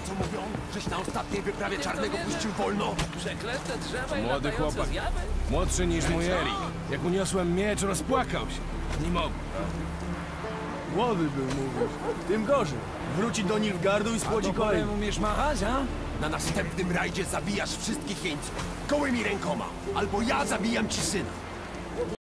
co mówią? Żeś na ostatniej wyprawie czarnego puścił wolno? Przeklęte drzewa i Młody latające chłopak. zjawy? Młodszy niż mój Eli. Jak uniosłem miecz, rozpłakał się. Nie mogłem. Młody był, mówisz. Tym gorzej. Wróci do Nilfgaardu i spłodzi kolejny. umiesz machać, a? Na następnym rajdzie zabijasz wszystkich jeńców. Gołymi rękoma. Albo ja zabijam ci syna.